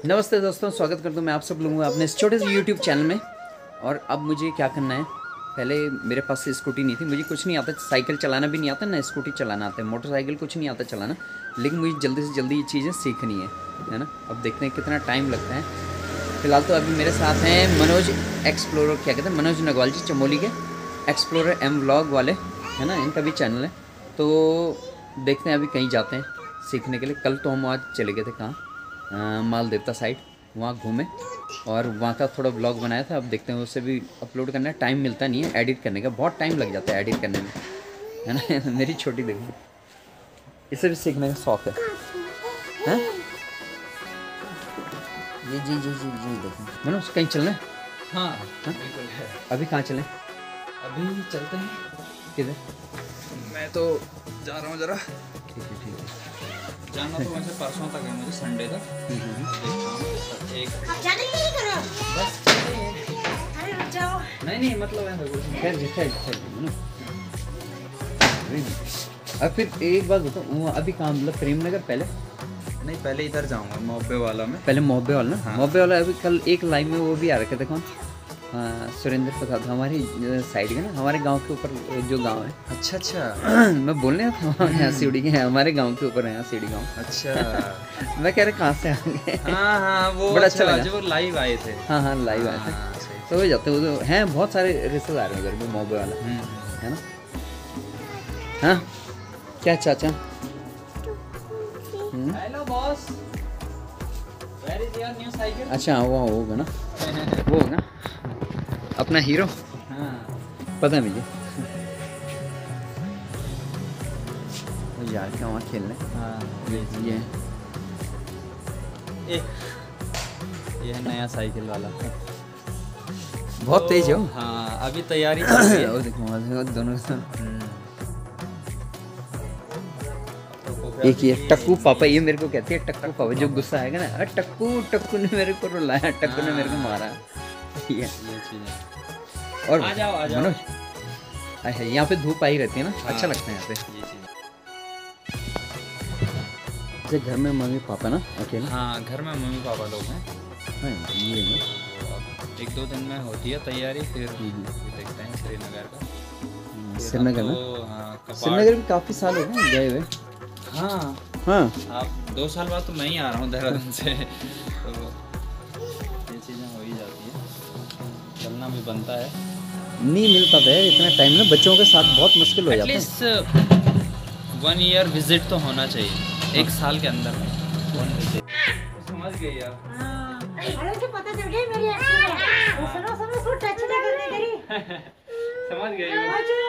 नमस्ते दोस्तों, स्वागत करता हूँ मैं आप सब लोगों का अपने इस छोटे से यूट्यूब चैनल में। और अब मुझे क्या करना है, पहले मेरे पास से स्कूटी नहीं थी, मुझे कुछ नहीं आता, साइकिल चलाना भी नहीं आता ना स्कूटी चलाना आता है, मोटरसाइकिल कुछ नहीं आता चलाना, लेकिन मुझे जल्दी से जल्दी ये चीज़ें सीखनी है ना। अब देखते हैं कितना टाइम लगता है। फिलहाल तो अभी मेरे साथ हैं मनोज एक्सप्लोरर, क्या कहते हैं, मनोज नगवाल जी, चमोली के एक्सप्लोरर एम व्लॉग वाले, है ना, इनका भी चैनल है। तो देखते हैं अभी कहीं जाते हैं सीखने के लिए। कल तो हम आज चले गए थे कहाँ, माल देवता साइड, वहाँ घूमे और वहाँ का थोड़ा ब्लॉग बनाया था। अब देखते हैं, उसे भी अपलोड करना है, टाइम मिलता नहीं है एडिट करने का, बहुत टाइम लग जाता है एडिट करने में, है ना। मेरी छोटी देखो, इसे भी सीखने का शौक है। जी जी जी जी जी देखो मनोज, कहीं चलना है? हाँ बिल्कुल है। अभी कहाँ चलें? अभी चलते हैं। किधर? मैं तो जा रहा हूँ जरा। ठीक है ठीक है। जाना तो वैसे परसों तक है मुझे, संडे तक। एक बस नहीं मतलब ऐसा कुछ नहीं। खैर अब फिर एक बात बताओ, अभी कहाँ, मतलब प्रेमनगर पहले? नहीं, पहले इधर जाऊंगा मोहब्बे वाला में। पहले मोहब्बे वाला ना? हाँ। मोहब्बे वाला अभी कल एक लाइव में वो भी आ रखे थे, कौन, सुरेंद्र प्रसाद, हमारी साइड के ना, हमारे गांव के ऊपर जो गांव है। अच्छा अच्छा। मैं बोलने था यहाँ सीढ़ी के हैं, हमारे गांव के ऊपर है यहाँ सीढ़ी गांव। अच्छा। मैं कह रहा कहाँ से आ गए। हाँ वो बड़ा अच्छा लगा, जो लाइव आए थे। हाँ लाइव आए थे। तो हो जाते वो हैं, बहुत सारे रिश्तेदार हैं उधर भी मोहब्बे वाला, है ना। हाँ क्या चाचा? Hello boss, where is your new cycle? अच्छा वो होगा ना, वो होगा अपना हीरो। हाँ पता है मुझे। वो यार क्या वहाँ खेलने। हाँ ये ये है नया साइकिल वाला। बहुत तेज हो। हाँ अभी तैयारी चल रही है। वो देखो वहाँ से दोनों एक ये टक्कू पापा, ये मेरे को कहती है टक्कू पापा, जो गुस्सा आएगा ना, टक्कू टक्कू ने मेरे को रुलाया, टक्कू ने मेरे को मारा। ये चीज़। और आ जाओ मनोज, यहाँ पे धूप आई रहती है ना, हाँ। अच्छा लगता है यहाँ पे। ये चीज़। जैसे घर में मम्मी पापा ना अकेले। हाँ घर में मम्मी पापा लोग हैं। हाँ, ये ना अब एक दो दिन में होती है तैयारी, फिर देखते हैं श्रीनगर का। श्रीनगर में, हाँ श्रीनगर भी काफ़ी साल हो गए गए हुए। हाँ हाँ आप 2 साल बाद तो मैं ही आ रहा हूँ देहरादून से, तो ये चीज़ें हो ही जाती है, चलना भी बनता है। नहीं मिल पाता है इतना टाइम ना, बच्चों के साथ बहुत मुश्किल हो जाता है। एटलीस्ट 1 ईयर विजिट तो होना चाहिए, 1 साल के अंदर में 1 विजिट। समझ गई यार। अरे तो पता चल गया मेरी एक्टिंग। सुनो इसको टच ना करने करी। समझ गई।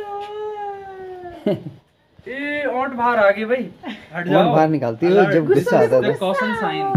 ये ओट बाहर आ गई भाई, हट जाओ। और बाहर निकालती है जब गुस्सा आता है। Caution sign,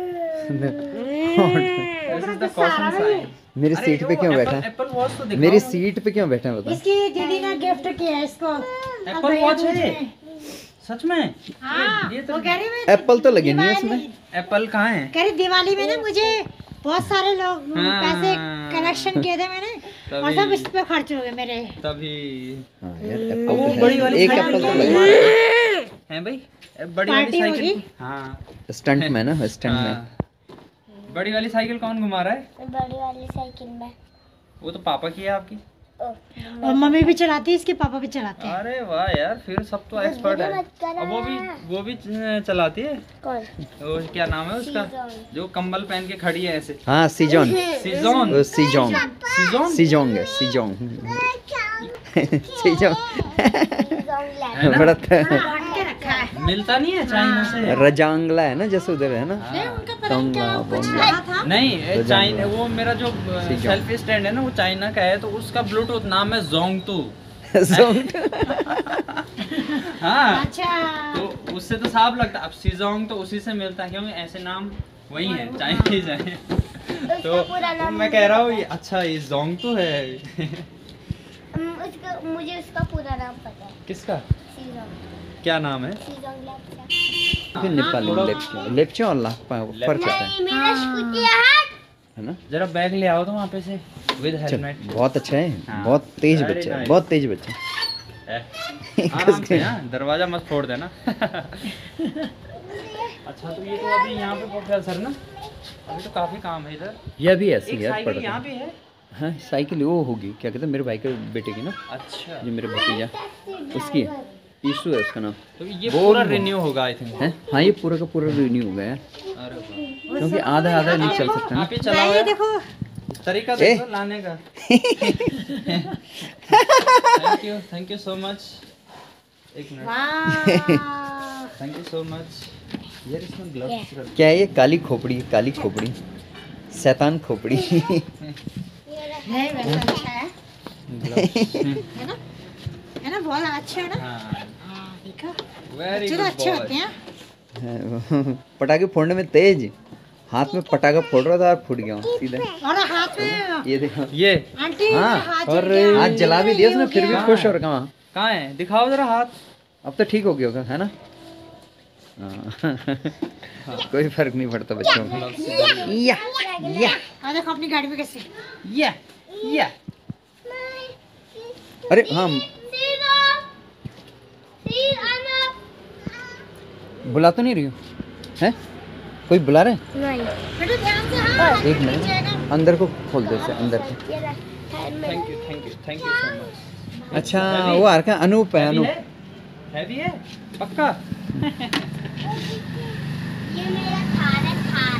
this is the caution sign. मेरी सीट पे क्यों बैठा है? एप्पल वॉच तो दिखाओ। मेरी सीट पे क्यों बैठा है बता? इसकी दीदी ने गिफ्ट किया है इसको। एप्पल वॉच है सच में? हाँ, ये तो वो कह रही मैं एप्पल तो लगे नहीं है इसमें। एप्पल कहाँ है? कह रही दिवाली में ना मुझे बहुत सारे लोग पैसे कलेक्शन किए थे मैंने, और सब इस पे खर्च हो गए मेरे। तभी हाँ यार एप्पल वो तो बड़ी है। वाली एक साइकिल एप्पल तो कौन लगे घुमा रहा है भाई? बड़ी वाली पार्टी साइकिल। होगी? हाँ स्टंट में ना, स्टंट में। हाँ। बड़ी वाली साइकिल कौन घुमा रहा है? बड़ी वाली साइकिल में वो तो पापा की है आपकी। और मम्मी भी चलाती है, इसके पापा भी चलाते हैं। अरे वाह यार, फिर सब तो एक्सपर्ट है। और वो भी चलाती है। कौन? वो क्या नाम है उसका, जो कंबल पहन के खड़ी है ऐसे? हाँ सीजोन, सीजोन। वो सीजोंग, सीजोन सीजोंग है, सीजोंग। सीजोंग है ना? बड़ा हट के रखा है। मिलता नहीं है चाइना से। रजांगला है ना जैसे उधर है ना, उनका पता नहीं क्या कुछ बोंगला। रहा था। नहीं चाइना, वो मेरा जो सेल्फी स्टैंड है ना, वो चाइना का है, तो उसका ब्लूटूथ नाम है जोंगटू। हाँ अच्छा, तो उससे तो साफ लगता है। अब सीजोंग तो उसी से मिलता है, क्योंकि ऐसे नाम वही है, चाइनीज है। तो मैं कह रहा हूँ ये अच्छा, ये जोंग तो है। मुझे उसका पूरा नाम पता है। किसका? सीजोंग। क्या नाम है? सीजोंग लेप्चा। फिर नेपाली लेप्चा और लाप्पा फर्क होता है, नहीं मेरा स्कूटी है ना। जरा बैग ले आओ तो वहाँ पे से विद हेलमेट। बहुत अच्छा है, हाँ। बहुत तेज Very बच्चा है, nice. बहुत तेज बच्चा। आराम से, हाँ, दरवाजा मत फोड़ देना। अच्छा तो ये तो अभी यहाँ पे प्रोफेसर ना, अभी तो काफी काम है इधर। यह भी ऐसी एक यार साइकिल पड़ता यहाँ है। पे है। हाँ साइकिल वो होगी, क्या कहते हैं मेरे भाई के बेटे की ना, अच्छा जो मेरे भतीजा उसकी ईशू है उसका नाम। तो ये पूरा रिन्यू होगा आई थिंक। है हाँ ये पूरा का पूरा रिन्यू हो गया यार, अरे वाह। क्योंकि आधा आधा नहीं चल सकता ना। आप ही चलाओ ये यार। देखो तरीका ए। देखो लाने का। Thank you so much. एक मिनट, वाह थैंक यू सो मच। यार इसमें ग्लव्स क्या है ये? काली खोपड़ी, काली खोपड़ी, शैतान खोपड़ी। नहीं वैसा अच्छा है ना, है ना, बहुत अच्छा है ना। हाँ हाँ देखो वेरी बच्चे तो अच्छे होते हैं। पटाखे फोड़ने में तेज, हाथ में पटाखा फोड़ रहा था और फूट गया हूँ सीधे। और हाथ में ये देखो, ये आंटी हाँ, हाथ और जल गया, हाथ जला भी दिया उसने, ये फिर हो भी गया। खुश और कहाँ। कहाँ है, दिखाओ जरा हाथ। अब तो ठीक हो गया होगा है ना। हाँ। कोई फर्क नहीं पड़ता बच्चों को। या और देखो अपनी गाड़ी में कैसे। या अरे हाँ बुला तो नहीं रही हो हैं? कोई बुला रहे हैं? नहीं बेटा ध्यान से, हाँ एक मिनट अंदर को खोल दो इसे, अंदर को। Thank you so much. अच्छा वो आर का अनूप है, अनूप। हैवी है पक्का। ये मेरा थार है, थार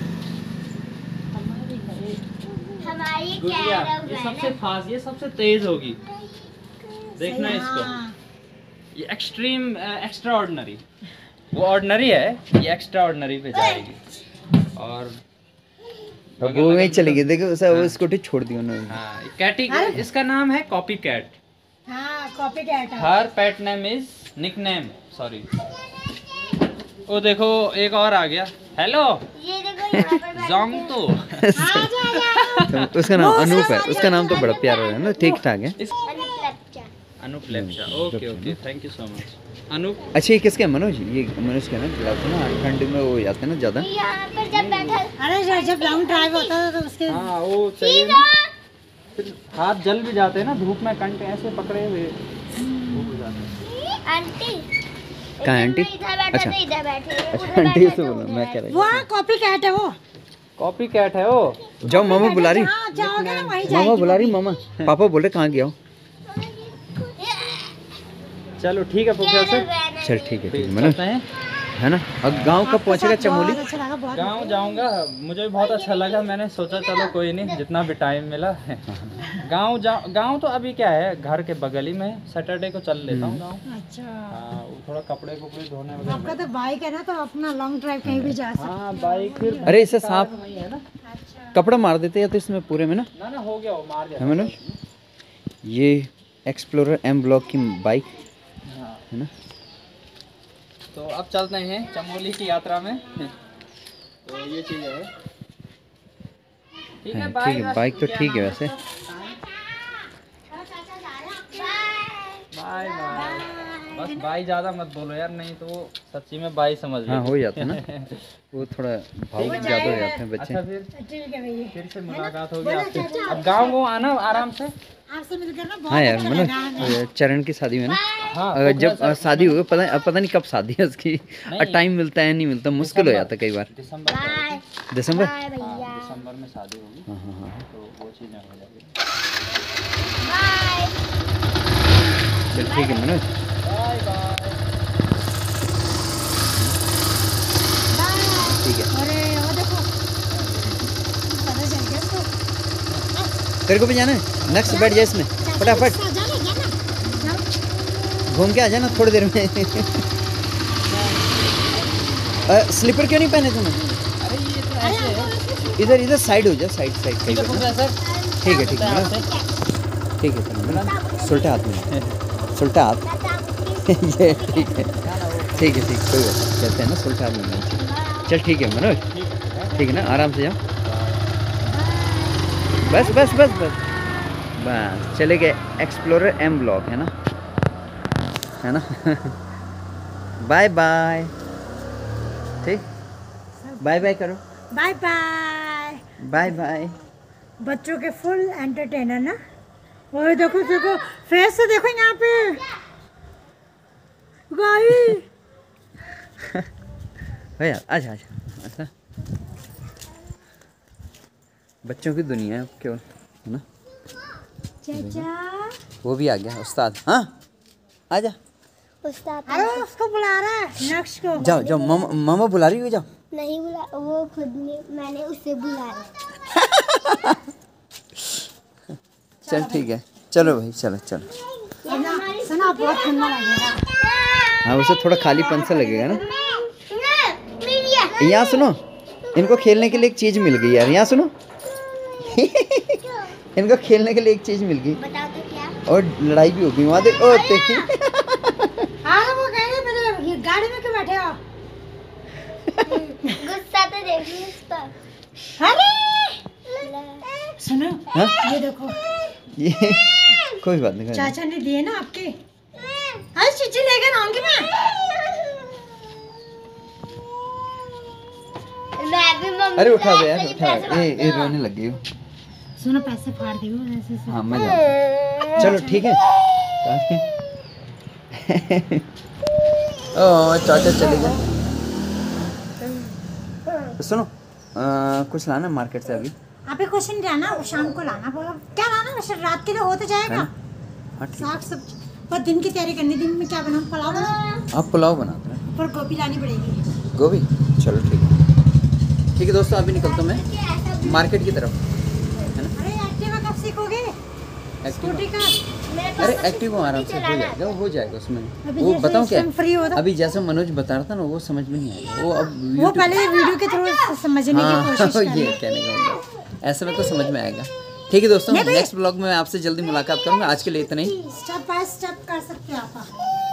हमारी गुड़िया कैरव ये है सबसे ना। फास्ट, ये सबसे तेज होगी, देखना इसको। हाँ। ये एक्सट्रीम एक्स्ट्रा ऑर्डिनरी, वो ऑर्डिनरी है, ये एक्स्ट्रा ऑर्डिनरी पे जाएगी। और अब वो वहीं चली गई, देखो उसे वो स्कूटी छोड़ दी उन्होंने। हाँ कैटी, इसका नाम है कॉपी कैट। हाँ कॉपी कैट है। Her pet name is nick name, sorry. ओ देखो एक और आ गया। हेलो ये देखो यहाँ पर बैठ जोंग तो आ जा तो उसका नाम अनूप है, उसका नाम तो बड़ा प्यारा है ना, ठीक ठाक है। अनुप्लप्चा। Anup Lepcha. Okay thank you so much Anup. अच्छा ये किसका है? मनोज, ये मनोज का ना गिलास है ना, ठंडी में वो हो जाते हैं ना ज़्यादा। यहाँ पर जब बैठा अरे जब लॉन्ग ड्राइव होता है तो उसके हाँ वो चाहिए ना, फिर हाथ जल भी जाते हैं ना धूप में, कंट ऐसे पकड़े हुए धूप हो जाते हैं। आंटी कहाँ है आंटी? इधर बैठा अच्छा। था, इधर बैठे अच्छा उधर आंटी बैठा से था, बोलो, उधर मैं कह रहा वो कॉपी कैट है वो। कॉपी कैट है वो। जाओ मामा बुला रही, हाँ जाओगे ना वहीं मामा जाएगी बुला रही, वो भी। मामा पापा बोले कहाँ गया हो। चलो ठीक है प्रोफेसर, चल ठीक है मनोज, चलते हैं। है ना। अब गांव कब पहुंचेगा चमोली? बहुत अच्छा लगा, बहुत गांव जाऊंगा, मुझे भी बहुत अच्छा लगा। मैंने सोचा चलो कोई नहीं, जितना भी टाइम मिला। गांव तो अभी क्या है, घर के बगल ही में है। सैटरडे को चल लेता हूँ गांव। अच्छा। हाँ वो थोड़ा कपड़े कुपड़े धोने वगैरह। आपका तो बाइक है ना, तो अपना लॉन्ग ड्राइव कहीं भी जा सकते हाँ बाइक फिर अरे इसे सांप है ना। कपड़ा मार देते हैं तो इसमें पूरे में ना, ना हो गया वो मार दिया है मनोज। ये एक्सप्लोरर एम ब्लॉक की बाइक हाँ। है ना। तो अब चलते हैं चमोली की यात्रा में। तो ये चीज़ है, ठीक है हाँ, बाय। ठीक है बाइक तो ठीक है वैसे। बाय बाय, बस बाय ज़्यादा मत बोलो यार, नहीं तो वो सच्ची में बाय समझ हाँ लेते। हो जाता है ना, वो थोड़ा भावुक ज़्यादा हो जाते हैं बच्चे। अच्छा फिर ठीक है भैया, फिर से मुलाकात होगी आपसे। अब गाँव को आना आराम से। आपसे मिलकर ना बहुत हाँ यार अच्छा मनोज, लगा। चरण की शादी में ना, हाँ अगर जब शादी होगी पता नहीं कब शादी है उसकी, और टाइम मिलता है नहीं मिलता, मुश्किल हो जाता है कई बार। दिसंबर में होगी। दिसंबर। बाय भैया, हाँ, दिसंबर में शादी होगी, हाँ हाँ हाँ तो वो चीज़ें हो जाएगी। बाय चल ठीक है मनोज। Bye bye. ठीक है, अरे वो देखो पता चल गया इसको। तेरे को भी जाना है, नेक्स्ट बैठ जाए इसमें फटाफट, जाना जाना जाओ। घूम के आ जाना थोड़ी देर में। स्लीपर क्यों नहीं पहने तूने? अरे ये तो ऐसे है। इधर इधर साइड हो जा, साइड साइड ठीक है प्रोफेसर, ठीक है ठीक है मनोज, ठीक है मनोज, सुल्टा हाथ में, सुल्टा हाथ। ये ठीक है ठीक है ठीक, कोई बात नहीं, चलते हैं ना सुल्टा हाथ में। चल ठीक है मनोज, ठीक है ना, आराम से जाओ। बस बस बस बस बस चले गए। एक्सप्लोरर एम ब्लॉक है ना, है ना। बाय बाय, ठीक, बाय बाय करो, बाय बाय। Bye bye. बच्चों के फुल एंटरटेनर ना। और देखो देखो फेस से देखो यहाँ पे गाई। है यार, आजा आजा। अच्छा बच्चों की दुनिया है केवल, है ना। चाचा वो भी आ गया उस्ताद। हाँ आजा, उस्ताद अरे उसको बुला रहा है नक्श को। जाओ जाओ, मामा मामा बुला रही हो, जाओ। नहीं बुला, वो खुद ने, मैंने उसे बुलाया। चल ठीक है, चलो भाई, चलो चलो। सुना बहुत ठंडा लगेगा। हाँ उसे थोड़ा खालीपन सा लगेगा ना। यहाँ सुनो, इनको खेलने के लिए एक चीज़ मिल गई यार, यहाँ सुनो। इनको खेलने के लिए एक चीज़ मिल गई बताओ तो क्या? और लड़ाई भी हो गई वहाँ देख। ओ देखी, हाँ वो कह रहे मेरे ये गाड़ी में क्यों बैठे हो? गुस्सा तो देखिए इस पर। अरे सुनो, हाँ ये देखो ये कोई बात नहीं। चाचा ने दिए ना आपके। अरे चीची लेकर आऊंगी मैं। मैं भी मम्मी अरे उठा से दे यार, ऐसे ही उठा। पैसे ए रोने लग गई हो। सुनो पैसे फाड़ दी हूँ ऐसे से। हाँ मैं जाऊँ, चलो ठीक है। ओ चाचा चले गए। सुनो कुछ लाना मार्केट से अभी। अभी कुछ नहीं लाना, वो शाम को लाना। क्या लाना, वैसे रात के लिए हो तो जाएगा। हाँ ठीक। साग सब्जी पर दिन की तैयारी करनी। दिन में क्या बनाऊँ, पुलाव बनाऊँ। आप पुलाव बनाते हैं, पर गोभी लानी पड़ेगी। गोभी। चलो ठीक है, ठीक है दोस्तों, अभी निकलता हूँ मैं मार्केट की तरफ, है ना। अरे एक्टिवा कब सीखोगे? स्कूटी का। अरे एक्टिव आराम से हो जाएगा, हो जाएगा उसमें। अभी वो जैसे बताऊँ इस क्या, टाइम फ्री हो तो- अभी जैसा मनोज बता रहा था ना वो समझ में नहीं आएगा। वो अब वो YouTube- पहले वीडियो के थ्रू समझने की हाँ कोशिश कर ये कहने का मतलब, ऐसे में तो समझ में आएगा। ठीक है दोस्तों, नेक्स्ट ब्लॉग में मैं आपसे जल्दी मुलाकात करूंगा। आज के लिए इतना ही। स्टेप बाय स्टेप कर सकते हो आप।